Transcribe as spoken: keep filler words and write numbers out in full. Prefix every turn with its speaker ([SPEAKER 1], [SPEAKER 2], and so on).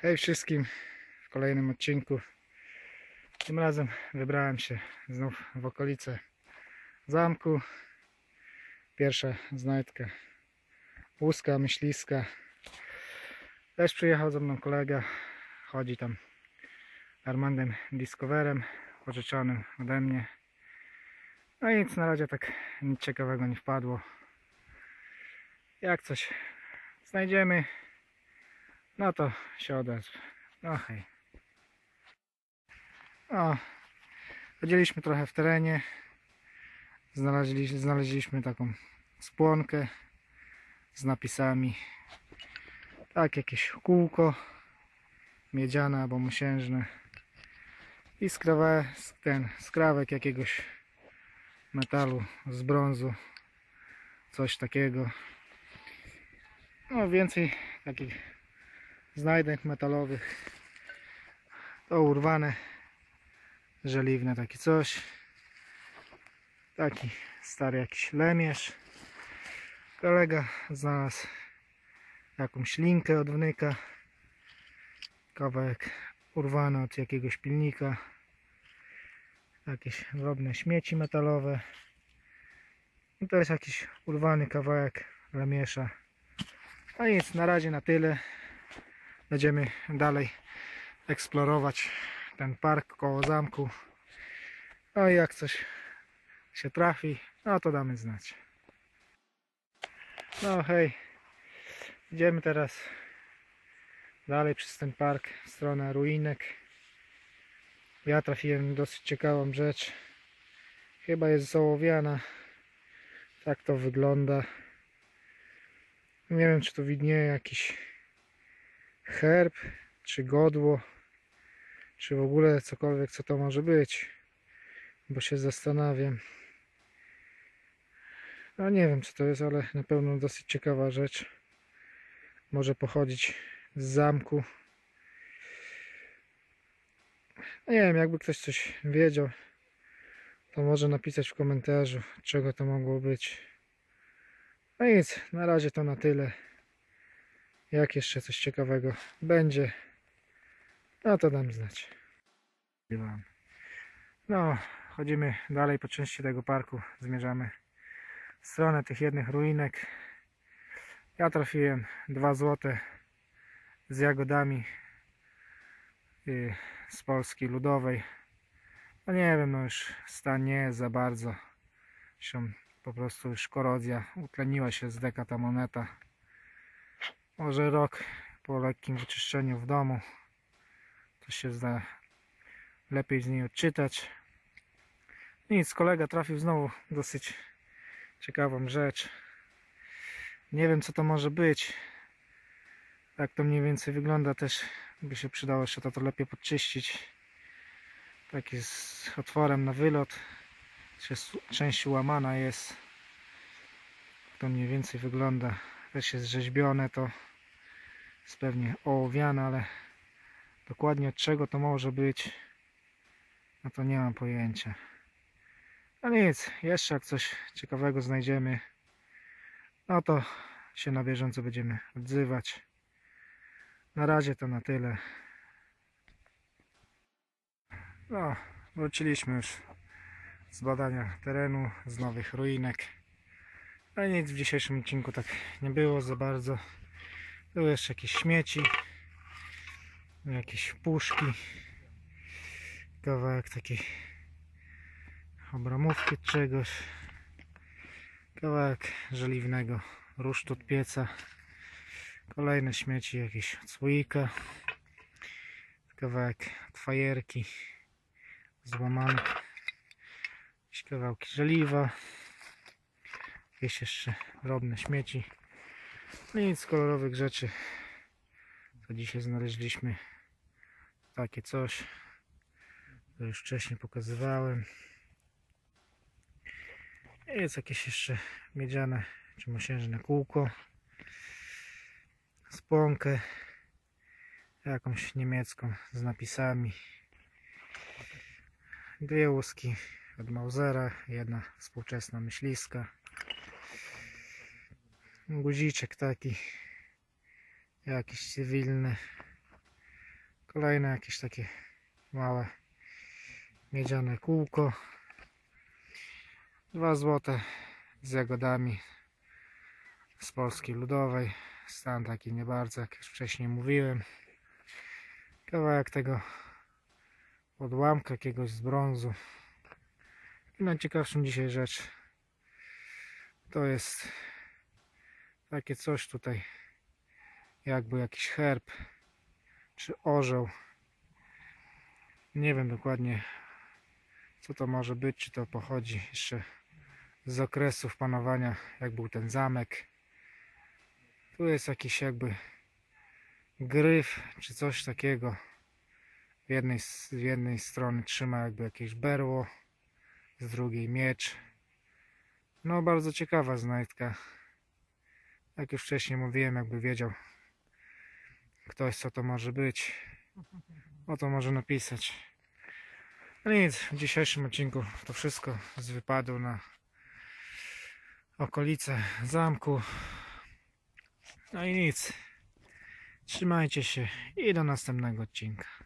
[SPEAKER 1] Hej wszystkim w kolejnym odcinku. Tym razem wybrałem się znów w okolice zamku. Pierwsza znajdka łuska, myśliska. Też przyjechał ze mną kolega. Chodzi tam Armandem Discoverem pożyczonym ode mnie. No i nic, na razie tak nic ciekawego nie wpadło. Jak coś znajdziemy, no to się odezwę. No hej. O, chodziliśmy trochę w terenie. Znaleźliśmy, znaleźliśmy taką spłonkę z napisami. Tak, jakieś kółko miedziane albo mosiężne i skrawę, ten skrawek jakiegoś metalu z brązu, coś takiego. No więcej takich znajdek metalowych. To urwane żeliwne, takie coś. Taki stary jakiś lemierz. Kolega znalazł jakąś linkę od wnyka. Kawałek urwany od jakiegoś pilnika. Jakieś drobne śmieci metalowe. I to jest jakiś urwany kawałek lemiesza. No nic, na razie na tyle. Będziemy dalej eksplorować ten park koło zamku. No i jak coś się trafi, no to damy znać. No hej, idziemy teraz dalej przez ten park w stronę ruinek. Ja trafiłem dosyć ciekawą rzecz. Chyba jest z ołowiana. Tak to wygląda. Nie wiem, czy tu widnieje jakiś herb, czy godło, czy w ogóle cokolwiek, co to może być, bo się zastanawiam. No nie wiem, co to jest, ale na pewno dosyć ciekawa rzecz. Może pochodzić z zamku. No nie wiem, jakby ktoś coś wiedział, to może napisać w komentarzu, czego to mogło być. No nic, na razie to na tyle. Jak jeszcze coś ciekawego będzie, no to dam znać. No, chodzimy dalej po części tego parku, zmierzamy w stronę tych jednych ruinek. Ja trafiłem dwa złote z jagodami z Polski Ludowej. No nie wiem, no już stan nie jest za bardzo. Się po prostu już korozja, utleniła się z deka ta moneta. Może rok po lekkim wyczyszczeniu w domu to się zda lepiej z niej odczytać. Nic, kolega trafił znowu dosyć ciekawą rzecz. Nie wiem, co to może być. Jak to mniej więcej wygląda, też by się przydało jeszcze to, to lepiej podczyścić. Taki z otworem na wylot. Część łamana jest. To mniej więcej wygląda. Też jest rzeźbione, to jest pewnie ołowiane, ale dokładnie od czego to może być, no to nie mam pojęcia. No nic, jeszcze jak coś ciekawego znajdziemy, no to się na bieżąco będziemy odzywać. Na razie to na tyle. No, wróciliśmy już z badania terenu, z nowych ruinek. No nic, w dzisiejszym odcinku tak nie było za bardzo. Były jeszcze jakieś śmieci, jakieś puszki, kawałek takiej obramówki czegoś, kawałek żeliwnego rusztu od pieca, kolejne śmieci, jakieś od słoika, kawałek od fajerki złamany, jakieś kawałki żeliwa, jakieś jeszcze drobne śmieci. No i nic z kolorowych rzeczy, to dzisiaj znaleźliśmy takie coś, to już wcześniej pokazywałem. Jest jakieś jeszcze miedziane czy mosiężne kółko, spłonkę jakąś niemiecką z napisami, dwie łuski od Mausera, jedna współczesna myśliska, guziczek taki jakiś cywilny, Kolejne jakieś takie małe miedziane kółko. dwa złote z jagodami z Polski Ludowej. Stan taki nie bardzo, jak już wcześniej mówiłem. Kawałek tego odłamka jakiegoś z brązu. I najciekawszą dzisiaj rzecz to jest takie coś tutaj, jakby jakiś herb czy orzeł. Nie wiem dokładnie, co to może być, czy to pochodzi jeszcze z okresów panowania, jak był ten zamek. Tu jest jakiś jakby gryf, czy coś takiego. W jednej, z jednej strony trzyma jakby jakieś berło, z drugiej miecz. No, bardzo ciekawa znajdka. Jak już wcześniej mówiłem, jakby wiedział ktoś, co to może być, o to może napisać. No nic, w dzisiejszym odcinku to wszystko z wypadu na okolice zamku. No i nic. Trzymajcie się i do następnego odcinka.